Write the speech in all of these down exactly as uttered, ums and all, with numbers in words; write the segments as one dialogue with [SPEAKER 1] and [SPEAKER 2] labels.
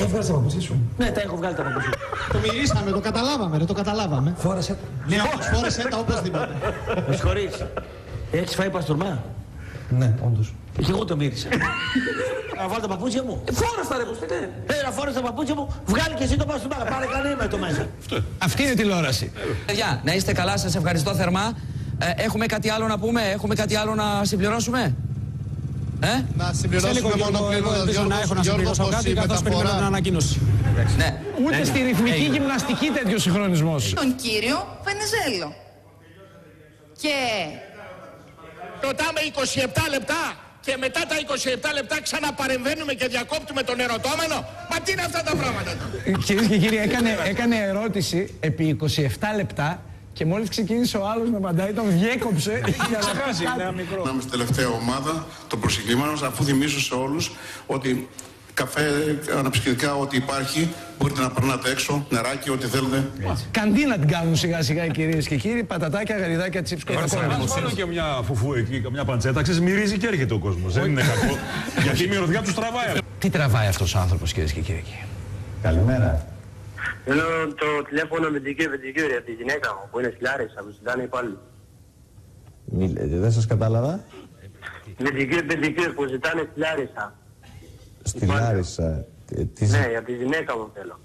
[SPEAKER 1] Έβγαλες τα παπούτσια σου?
[SPEAKER 2] Ναι, τα έχω βγάλει τα παπούτσια.
[SPEAKER 3] Το μυρίσαμε, το καταλάβαμε, ρε, το καταλάβαμε.
[SPEAKER 1] Φόρεσε τα.
[SPEAKER 3] Ναι, όμως φόρεσε τα οπωσδήποτε.
[SPEAKER 2] Με συγχωρείς. Έχεις φάει παστούρμα?
[SPEAKER 1] Ναι, όντως.
[SPEAKER 2] Και εγώ το μύρισα. Να βάλω τα παπούτσια μου. Φόρεστα ρε κουστέ. Έλα φόρεσα τα παπούτσια μου. Βγάλει και εσύ το παστούρμα. Πάρε κανένα το μέσα.
[SPEAKER 4] Αυτή είναι τηλεόραση.
[SPEAKER 5] Παιδιά, να είστε καλά, σας ευχαριστώ θερμά. Ε, έχουμε κάτι άλλο να πούμε, έχουμε κάτι άλλο να συμπληρώσουμε? Ε?
[SPEAKER 3] Να συμπληρώσουμε μόνο πλήρω
[SPEAKER 4] ελπίζω να έχω να συμπληρώσω κάτι καθώς περιμένω την ανακοίνωση.
[SPEAKER 5] Ναι.
[SPEAKER 4] Ούτε στη ρυθμική γυμναστική τέτοιο συγχρονισμός.
[SPEAKER 6] Τον κύριο Βενιζέλο. Και...
[SPEAKER 7] Ρωτάμε είκοσι επτά λεπτά και μετά τα είκοσι επτά λεπτά ξαναπαρεμβαίνουμε και διακόπτουμε τον ερωτώμενο. Μα τι είναι αυτά τα πράγματα?
[SPEAKER 4] Κυρίες και κύριοι, έκανε, έκανε ερώτηση επί είκοσι επτά λεπτά και μόλις ξεκίνησε ο άλλος να απαντάει, τον διέκοψε για να χάσει ένα μικρό.
[SPEAKER 8] Να είμαστε τελευταία ομάδα των προσεγγλήματος, αφού θυμίζω σε όλους ότι καφέ, αναψυκτικά, ό,τι υπάρχει, μπορείτε να περνάτε έξω, νεράκι, ό,τι θέλετε.
[SPEAKER 4] Καντίνα την κάνουν σιγά σιγά οι κυρίες και κύριοι, πατατάκια, γαριδάκια, τσίπς, κοκακόλα.
[SPEAKER 9] Μόνο και μια φουφού εκεί, καμιά παντσέτα, ξέρεις, μυρίζει και έρχεται ο κόσμος. Δεν είναι κακό, γιατί η μυρωδιά τους τραβάει.
[SPEAKER 4] Τι τραβάει αυτός ο άνθρωπος, κυρίες και κύριοι?
[SPEAKER 10] Καλημέρα.
[SPEAKER 11] Θέλω το τηλέφωνο με την κύριε από τη γυναίκα μου που είναι στη Λάρισα, που ζητάνε πάλι.
[SPEAKER 10] Δεν σας κατάλαβα.
[SPEAKER 11] Με την κύριε που ζητάνε στη Λάρισα.
[SPEAKER 10] Στη Λάρισα. Τι...
[SPEAKER 11] Ναι, για τη γυναίκα μου θέλω.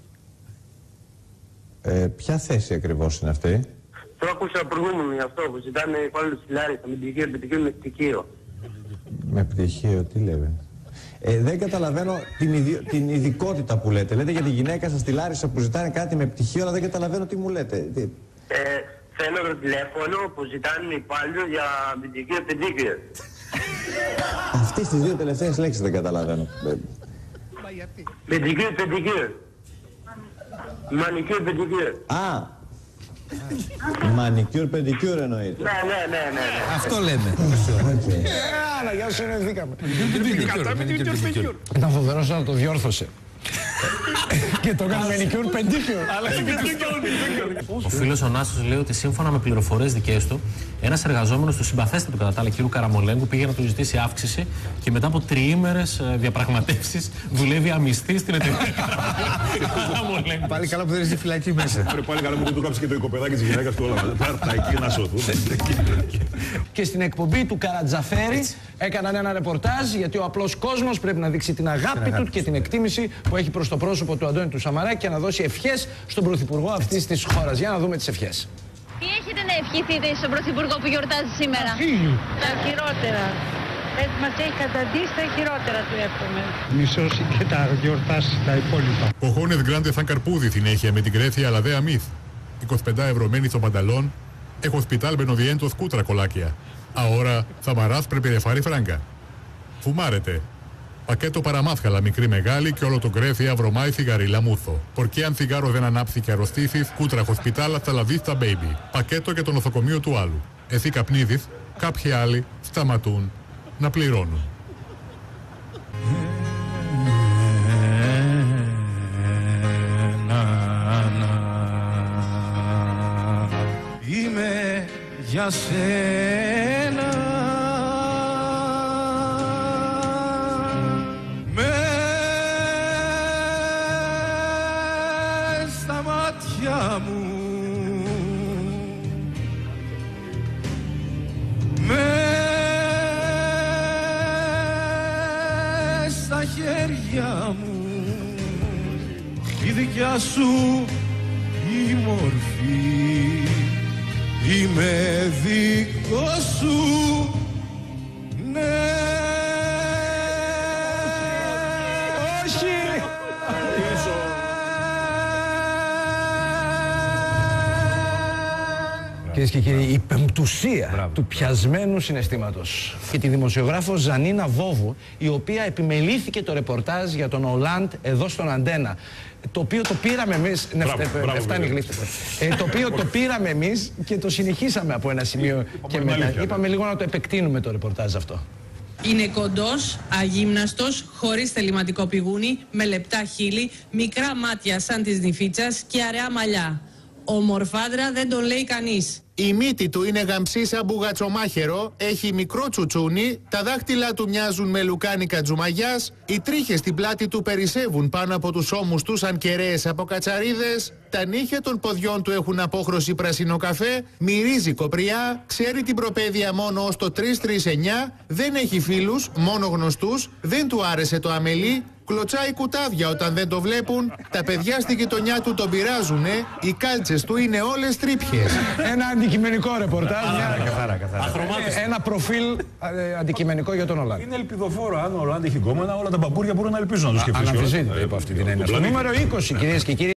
[SPEAKER 10] Ε, ποια θέση ακριβώς είναι αυτή?
[SPEAKER 11] Το άκουσα προηγούμενο γι' αυτό που ζητάνε πάλι στη Λάρισα με την κύριε με πτυχίο.
[SPEAKER 10] Με πτυχίο, τι λέμε? Ε, δεν καταλαβαίνω την, ιδιο... την ειδικότητα που λέτε. Λέτε για τη γυναίκα σας στη Λάρισα που ζητάνε κάτι με πτυχίο, αλλά δεν καταλαβαίνω τι μου λέτε. Τι...
[SPEAKER 11] Ε, θέλω το τηλέφωνο που ζητάνε υπάλληλο για μυντική πεντίκιο.
[SPEAKER 10] Αυτές τις δύο τελευταίες λέξεις δεν καταλαβαίνω.
[SPEAKER 11] Πεντίκιο, πεντίκιο. Μανικιούρ, πεντικιούρ.
[SPEAKER 10] Α! Μανικιούρ, πεντικιούρ εννοείται.
[SPEAKER 11] Ναι, ναι, ναι, ναι.
[SPEAKER 4] Αυτό λέμε. Άρα, για όσο ενωθήκαμε. Ήταν φοβερός να το διόρθωσε. Και το έκανε μανικιούρ, πεντικιούρ.
[SPEAKER 12] Ο φίλος ο Νάσος λέει ότι σύμφωνα με πληροφορίες δικές του, ένας εργαζόμενος του συμπαθέστατου κατά τα άλλα κ. Καραμολέγκου πήγε να του ζητήσει αύξηση και μετά από τριήμερες διαπραγματεύσεις δουλεύει αμυστή στην εταιρεία Καραμολέγκου.
[SPEAKER 4] Πάλι καλά που δεν είσαι φυλακή μέσα.
[SPEAKER 9] Πάλι καλά που δεν του κάψει και το οικοπεδάκι της γυναίκας του όλα. Πάρτα εκεί να σωθούν.
[SPEAKER 4] Και στην εκπομπή του Καρατζαφέρη έκαναν ένα ρεπορτάζ γιατί ο απλός κόσμος πρέπει να δείξει την αγάπη του και την εκτίμηση που έχει προς το πρόσωπο του Αντώνη του Σαμαρά και να δώσει ευχές στον Πρωθυπουργό αυτής της χώρας. Για να δούμε τις ευχές.
[SPEAKER 13] Τι έχετε να ευχηθείτε στον Πρωθυπουργό που γιορτάζει σήμερα?
[SPEAKER 14] Τα χειρότερα. Έτσι μας έχει καταντήσει, τα χειρότερα του εύχομαι.
[SPEAKER 15] Μισός και τα γιορτάσει τα υπόλοιπα.
[SPEAKER 16] Cojones grandes θα καρπούδι συνέχεια με την Κρέθια αλλά δε αμύθ. είκοσι πέντε ευρωμένοι στο πανταλόν. Έχω hospital benodientos κούτρα κολάκια. Ahora Σαμαράς prefiere φράγκα. Φουμάρετε. Πακέτο παραμάσχαλα μικρή μεγάλη και όλο το Κρέθια βρωμάει θυγαρίλα μούθο. Πορκέ αν θυγάρο δεν ανάψει και αρρωστήσεις, κούτρα hospital hasta la vista baby. Πακέτο για το νοσοκομείο του άλλου. Εσύ καπνίδεις, κάποιοι άλλοι σταματούν να πληρώνουν.
[SPEAKER 17] Είμαι για σένα με στα μάτια μου με στα χέρια μου η δικιά σου η μορφή. Είμαι δικό σου, ναι.
[SPEAKER 4] Όχι! Κυρίες και κύριοι, η πεμπτουσία Μπράβο. του πιασμένου συναισθήματος. Και τη δημοσιογράφο Ζανίνα Βόβου, η οποία επιμελήθηκε το ρεπορτάζ για τον Ολάντ εδώ στον Αντένα. Το οποίο το πήραμε εμείς. Ναι, φτάνει γλύφτη. ε, το οποίο το πήραμε εμείς και το συνεχίσαμε από ένα σημείο και μετά. Είπαμε λίγο να το επεκτείνουμε το ρεπορτάζ αυτό.
[SPEAKER 18] Είναι κοντός, αγύμναστος, χωρίς θεληματικό πηγούνι, με λεπτά χείλη, μικρά μάτια σαν της νηφίτσας και αραιά μαλλιά. ομορφάντρα δεν τον λέει κανείς.
[SPEAKER 19] Η μύτη του είναι γαμψή σαν μπουγατσομάχαιρο, έχει μικρό τσουτσούνι, τα δάχτυλα του μοιάζουν με λουκάνικα τζουμαγιάς, οι τρίχες στην πλάτη του περισσεύουν πάνω από τους ώμους του σαν κεραίες από κατσαρίδες, τα νύχια των ποδιών του έχουν απόχρωση πρασινοκαφέ, μυρίζει κοπριά, ξέρει την προπαίδεια μόνο ως το τρία τρία εννιά, δεν έχει φίλους, μόνο γνωστούς, δεν του άρεσε το αμελί, κλωτσάει κουτάβια όταν δεν το βλέπουν, τα παιδιά στη γειτονιά του τον πειράζουνε, οι κάλτσες του είναι όλες τρύπιες.
[SPEAKER 4] Ένα αντικειμενικό ρεπορτάζ,
[SPEAKER 9] Καθαρά, καθαρά, καθαρά.
[SPEAKER 4] ένα προφίλ ε, αντικειμενικό για τον Ολάντ.
[SPEAKER 9] Είναι ελπιδοφόρο. Αν ο Ολάντ έχει γκόμενα, όλα τα μπαπούρια μπορούν να ελπίζουν να το σκεφτούν.
[SPEAKER 4] Αναμφισβήτητα υπό αυτή την έννοια. Στο νούμερο είκοσι, κυρίες και κύριοι.